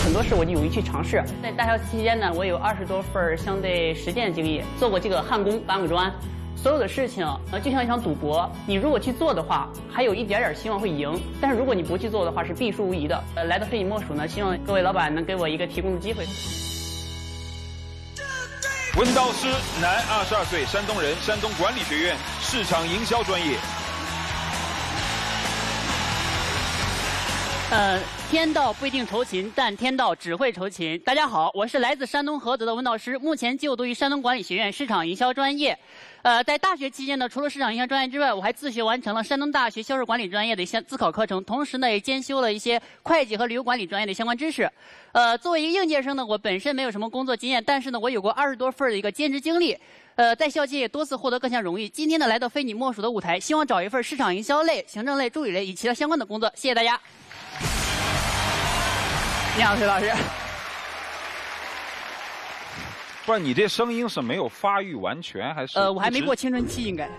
很多事我就勇于去尝试。在大学期间呢，我有20多份相对实践经历，做过这个焊工、搬过砖。所有的事情就像一场赌博，你如果去做的话，还有一点点希望会赢；但是如果你不去做的话，是必输无疑的。来到非你莫属呢，希望各位老板能给我一个提供的机会。 温道师，男，22岁，山东人，山东管理学院市场营销专业。 天道不一定酬勤，但天道只会酬勤。大家好，我是来自山东菏泽的温道师，目前就读于山东管理学院市场营销专业。在大学期间呢，除了市场营销专业之外，我还自学完成了山东大学销售管理专业的一些自考课程，同时呢也兼修了一些会计和旅游管理专业的相关知识。作为一个应届生呢，我本身没有什么工作经验，但是呢，我有过20多份的一个兼职经历。在校期也多次获得各项荣誉。今天呢，来到非你莫属的舞台，希望找一份市场营销类、行政类、助理类以其他相关的工作。谢谢大家。你好，崔老师。 不是你这声音是没有发育完全，还是？ 我还没过青春期，应该。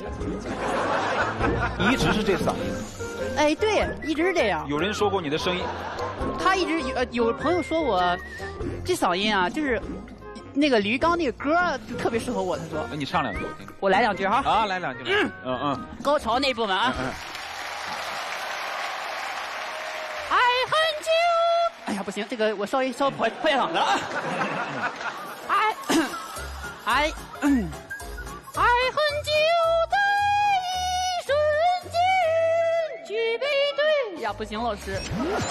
一直是这嗓音。 哎，对，一直是这样。 有人说过你的声音。 他一直有朋友说我这嗓音啊，就是那个李玉刚那个歌就特别适合我。他说。 那你唱2句我听。 我来2句哈。 啊，来2句。 高潮那部分啊。爱很久。哎呀，不行，这个我稍微破一嗓子啊。爱很久的一瞬间，举杯对呀，不行，老师。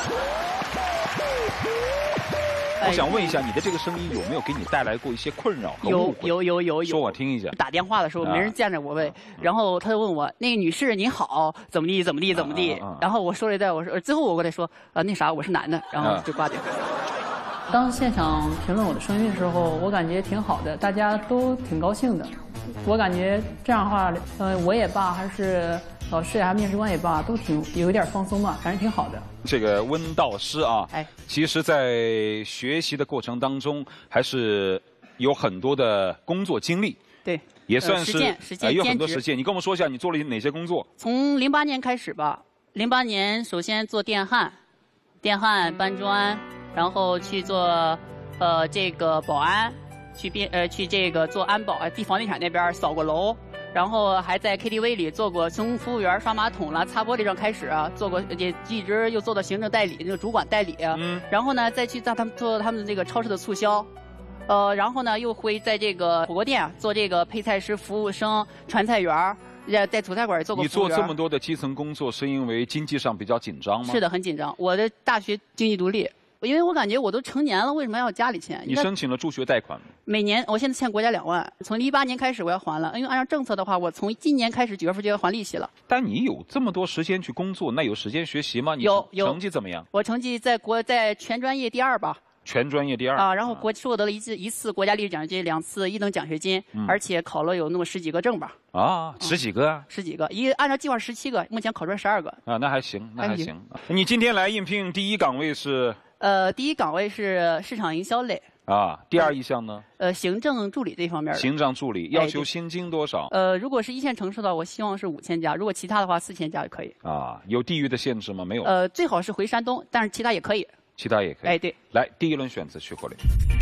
我想问一下，你的这个声音有没有给你带来过一些困扰和误会？ 有。 说我听一下。 打电话的时候没人见着我位，然后他就问我那个女士您好，怎么地，然后我说了一段，我说最后我跟他说那啥我是男的，然后就挂掉。当现场评论我的声音的时候，我感觉挺好的，大家都挺高兴的。我感觉这样的话，我也罢，还是老师也还面试官也罢，都有点放松嘛，反正挺好的。 这个温道师啊，其实在学习的过程当中，还是有很多的工作经历。对，也算是实践有很多实践。你跟我们说一下，你做了哪些工作？ 从08年开始吧，08年首先做电焊搬砖。然后去做这个保安，去这个做安保，房地产那边扫过楼，然后还在 KTV 里做过，从服务员刷马桶了、擦玻璃上开始做过，也一直又做到行政代理、那个主管代理。然后呢，再去做他们的这个超市的促销，然后呢又会在这个火锅店做这个配菜师、服务生、传菜员。在土菜馆做过服务员。 你做这么多的基层工作，是因为经济上比较紧张吗？ 是的，很紧张。我的大学经济独立。因为我感觉我都成年了，为什么要家里钱？ 你申请了助学贷款吗？ 每年，我现在欠国家2万，从18年开始我要还了，因为按照政策的话，我从今年开始9月份就要还利息了。 但你有这么多时间去工作，那有时间学习吗？ 有。 成绩怎么样？ 我成绩在全专业第2吧。 全专业第2 啊，然后获得了一次国家励志奖学金，2次1等奖学金，而且考了有那么10几个证吧。 啊，10几个啊 ？10几个，按照计划17个，目前考出来12个。 啊，那还行，那还行。你今天来应聘第1岗位是？ 第1岗位是市场营销类。 啊，第2意向呢？ 行政助理这方面的。 行政助理要求薪金多少？ 如果是1线城市的，我希望是5000加；如果其他的话，4000加就可以。 啊，有地域的限制吗？没有。 最好是回山东，但是其他也可以。 其他也可以。 哎，对。 来，第1轮选择去过来。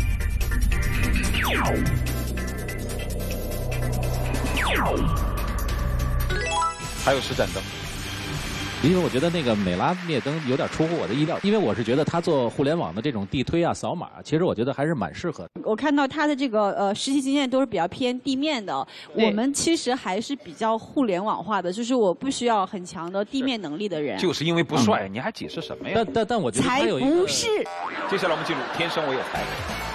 还有实盏灯。 因为我觉得那个美拉灭灯有点出乎我的意料，因为我是觉得他做互联网的这种地推啊、扫码，其实我觉得还是蛮适合的。 我看到他的这个实习经验都是比较偏地面的，我们其实还是比较互联网化的，就是我不需要很强的地面能力的人。 就是因为不帅，你还解释什么呀？ 但我觉得他有一个。 才不是。 接下来我们进入天生我有才。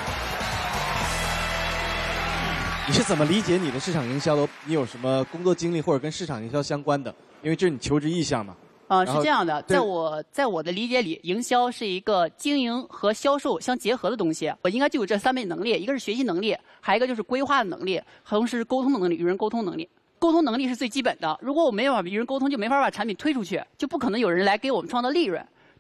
你是怎么理解你的市场营销的？你有什么工作经历或者跟市场营销相关的？因为这是你求职意向嘛。 是这样的，在我的理解里，营销是一个经营和销售相结合的东西。我应该就有这3类能力，一个是学习能力，还有一个就是规划的能力，同时是沟通的能力，与人沟通能力。沟通能力是最基本的，如果我没办法与人沟通，就没法把产品推出去，就不可能有人来给我们创造利润。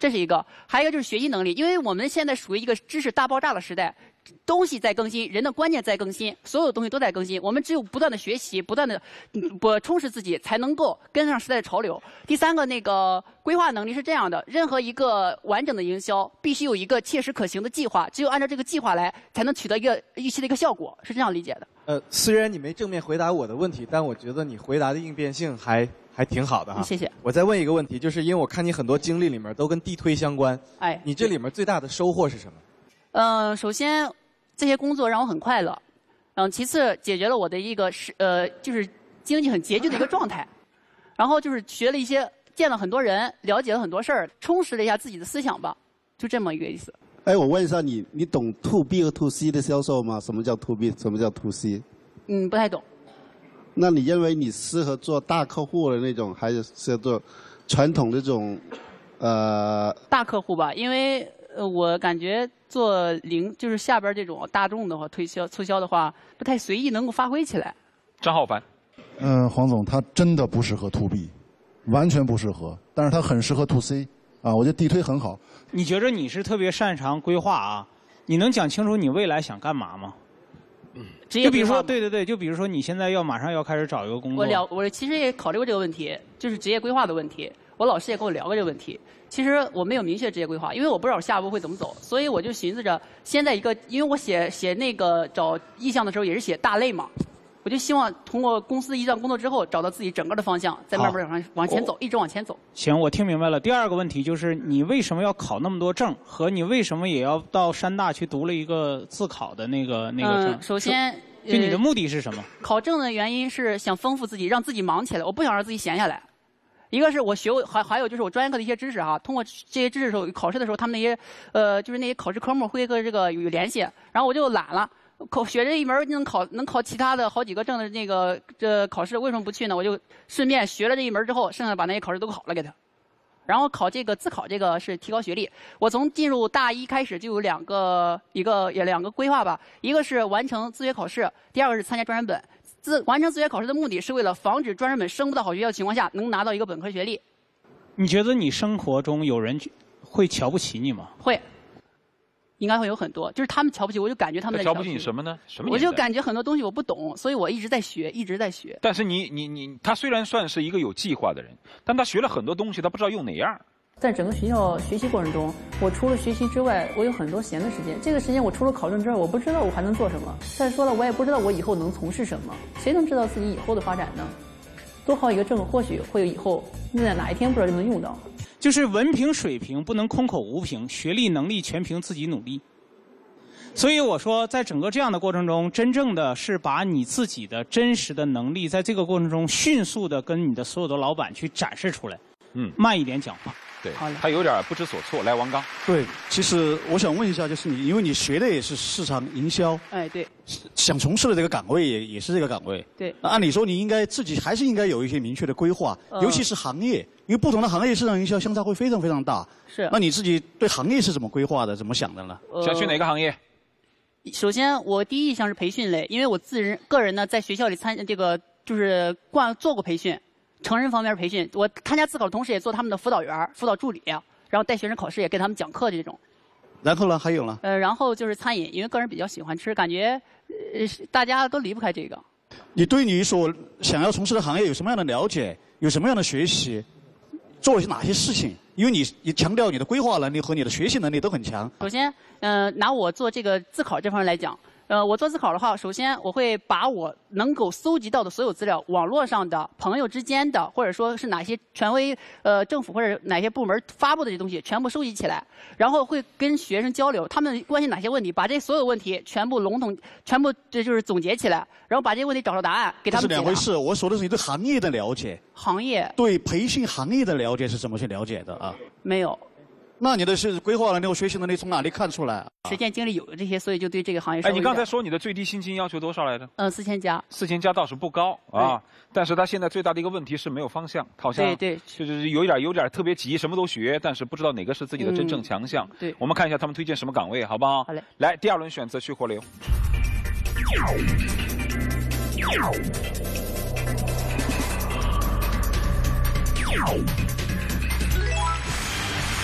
这是一个。还有一个就是学习能力，因为我们现在属于一个知识大爆炸的时代。东西在更新，人的观念在更新，所有的东西都在更新。我们只有不断的学习，不断的充实自己，才能够跟上时代的潮流。第三个，那个规划能力是这样的：任何一个完整的营销，必须有一个切实可行的计划，只有按照这个计划来，才能取得一个预期的一个效果，是这样理解的。 虽然你没正面回答我的问题，但我觉得你回答的应变性还挺好的哈。 谢谢。 我再问一个问题，就是因为我看你很多经历里面都跟地推相关， 哎， 你这里面最大的收获是什么？ 首先这些工作让我很快乐，其次解决了我的一个就是经济很拮据的一个状态，然后就是学了一些，见了很多人，了解了很多事儿，充实了一下自己的思想吧，就这么一个意思。 哎，我问一下你，你懂 to B 和 to C 的销售吗？什么叫 to B， 什么叫 to C？ 不太懂。 那你认为你适合做大客户的那种，还是适合做传统的这种大客户吧，因为我感觉做就是下边这种大众的话，促销的话，不太随意能够发挥起来。 张浩凡， 黄总他真的不适合 to B， 完全不适合，但是他很适合 to C， 啊，我觉得地推很好。 你觉着你是特别擅长规划啊？你能讲清楚你未来想干嘛吗？就比如说，对，就比如说你现在马上要开始找一个工作。 我其实也考虑过这个问题，就是职业规划的问题。我老师也跟我聊过这个问题。其实我没有明确职业规划，因为我不知道我下一步会怎么走，所以我就寻思着，现在因为我写那个找意向的时候也是写大类嘛，我就希望通过公司一段工作之后，找到自己整个的方向，再慢慢往前走，一直往前走。 行，我听明白了。第二个问题就是你为什么要考那么多证，和你为什么也要到山大去读了一个自考的那个证？ 首先， 就你的目的是什么？ 考证的原因是想丰富自己，让自己忙起来，我不想让自己闲下来。一个是我还有就是我专业课的一些知识哈，通过这些知识的时候，考试的时候他们那些就是那些考试科目会跟这个有联系，然后我就懒了。学这一门能考其他的好几个证的那个考试，为什么不去呢？我就顺便学了这一门之后，剩下把那些考试都考了给他。然后考这个自考这个是提高学历。我从进入大一开始就有两个规划吧，一个是完成自学考试，第二个是参加专升本。完成自学考试的目的是为了防止专升本升不到好学校的情况下，能拿到一个本科学历。 你觉得你生活中有人会瞧不起你吗？ 会。应该会有很多，就是他们瞧不起我，就感觉他们在瞧不起你什么呢？什么？ 我就感觉很多东西我不懂，所以我一直在学，一直在学。 但是他虽然算是一个有计划的人，但他学了很多东西，他不知道用哪样。 在整个学校学习过程中，我除了学习之外，我有很多闲的时间。这个时间我除了考证之外，我不知道我还能做什么。再说了，我也不知道我以后能从事什么。谁能知道自己以后的发展呢？多考一个证，或许会有以后，在哪一天不知道就能用到。 就是文凭水平不能空口无凭，学历能力全凭自己努力。所以我说，在整个这样的过程中，真正的是把你自己的真实的能力，在这个过程中迅速的跟你的所有的老板去展示出来。慢一点讲话。 对，他有点不知所措。来，王刚。 对，其实我想问一下，就是因为你学的也是市场营销， 哎，对， 想从事的这个岗位也是这个岗位， 对。 那按理说你应该自己还是应该有一些明确的规划，尤其是行业，因为不同的行业市场营销相差会非常非常大。 是。 那你自己对行业是怎么规划的？怎么想的呢？ 想去哪个行业？ 首先，我第一意向是培训类，因为我个人呢在学校里就是做过培训。成人方面培训，我参加自考的同时也做他们的辅导员、辅导助理，然后带学生考试，也给他们讲课这种。 然后呢？还有呢？ 然后就是餐饮，因为个人比较喜欢吃，感觉大家都离不开这个。 你对你所想要从事的行业有什么样的了解？有什么样的学习？做了哪些事情？因为你强调你的规划能力和你的学习能力都很强。 首先，拿我做这个自考这方面来讲。我做自考的话，首先我会把我能够搜集到的所有资料，网络上的、朋友之间的，或者说是哪些权威政府或者哪些部门发布的这些东西，全部收集起来，然后会跟学生交流，他们关心哪些问题，把这所有问题全部就是总结起来，然后把这些问题找到答案给他们解答。 这是两回事，我说的是你对行业的了解。 行业。对培训行业的了解是怎么去了解的啊？ 没有。 那你的是规划能力和学习能力从哪里看出来？ 实践经历有这些，所以就对这个行业。 哎，你刚才说你的最低薪金要求多少来着 ？4000加。 4000加倒是不高啊，但是他现在最大的一个问题是没有方向，好像对， 就是有点特别急，什么都学，但是不知道哪个是自己的真正强项。 对， 我们看一下他们推荐什么岗位，好不好？ 好嘞。 来，第2轮选择去火流。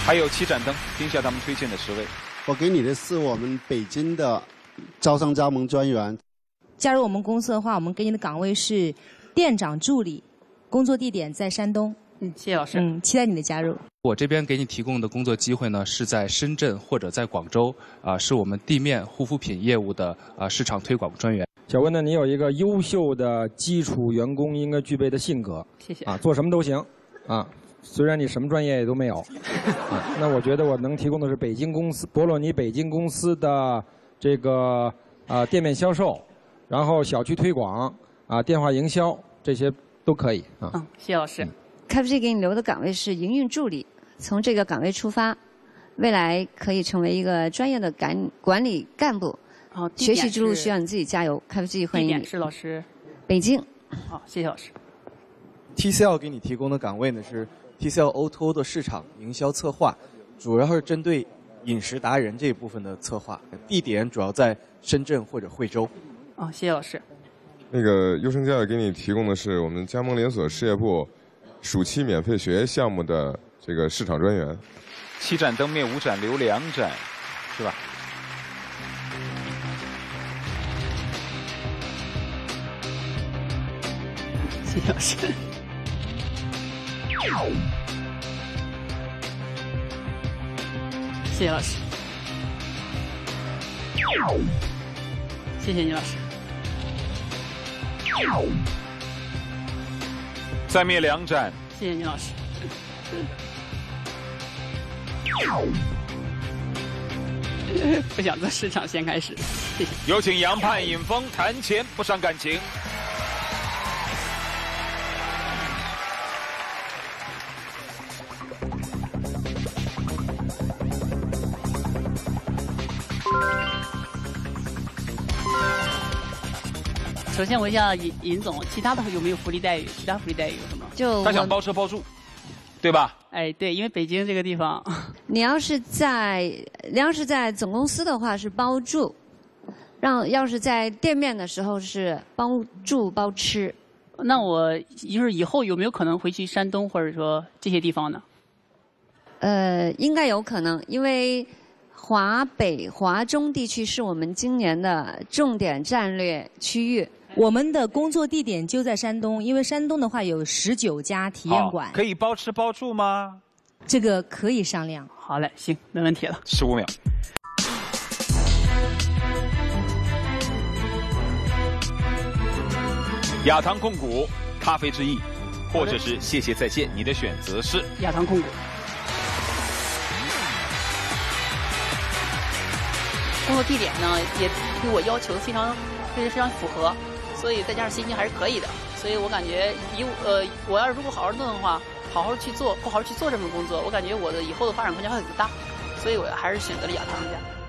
还有7盏灯，听一下他们推荐的10位。 我给你的是我们北京的招商加盟专员。 加入我们公司的话，我们给你的岗位是店长助理，工作地点在山东。 谢谢老师。 期待你的加入。 我这边给你提供的工作机会呢，是在深圳或者在广州，是我们地面护肤品业务的市场推广专员。 小温呢，你有一个优秀的基础员工应该具备的性格。 谢谢。 做什么都行，虽然你什么专业也都没有，那我觉得我能提供的是博洛尼北京公司的这个店面销售，然后小区推广电话营销这些都可以谢谢老师。 KFG 给你留的岗位是营运助理，从这个岗位出发，未来可以成为一个专业的管理干部。学习之路需要你自己加油。KFG 欢迎你。 地点是老师。 北京。 好，谢谢老师。 TCL 给你提供的岗位呢是 TCL O2O 的市场营销策划，主要是针对饮食达人这一部分的策划，地点主要在深圳或者惠州。 谢谢老师。 那个优胜家给你提供的是我们加盟连锁事业部暑期免费学项目的这个市场专员。 7盏灯灭5盏，留2盏，是吧？ 谢谢老师。谢谢老师。谢谢你老师。 再灭2盏。 谢谢你老师。不想做市场，先开始。谢谢。 有请杨盼尹峰谈钱不伤感情。 首先问一下尹总，其他的有没有福利待遇？其他福利待遇有什么？ 他想包车包住，对吧？ 哎，对，因为北京这个地方， 你要是在总公司的话是包住，要是在店面的时候是包住包吃。 那我就是以后有没有可能回去山东或者说这些地方呢？ 应该有可能，因为华北、华中地区是我们今年的重点战略区域。 我们的工作地点就在山东，因为山东的话有19家体验馆。 可以包吃包住吗？ 这个可以商量。 好嘞，行，没问题了。 15秒。亚堂控股，咖啡之意，或者是谢谢再见，你的选择是亚堂控股。工作地点呢，也对我要求非常符合，所以再加上心情还是可以的。所以我感觉我要是如果好好弄的话，好好去做，不好好去做这份工作，我感觉我的以后的发展空间会很大。所以我还是选择了亚堂家。